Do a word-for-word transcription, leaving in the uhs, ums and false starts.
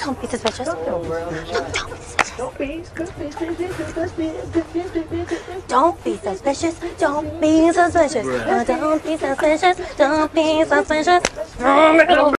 Don't be suspicious. Don't, don't be suspicious. Don't be suspicious. Don't be suspicious. Don't be suspicious. Don't be suspicious. Don't be suspicious.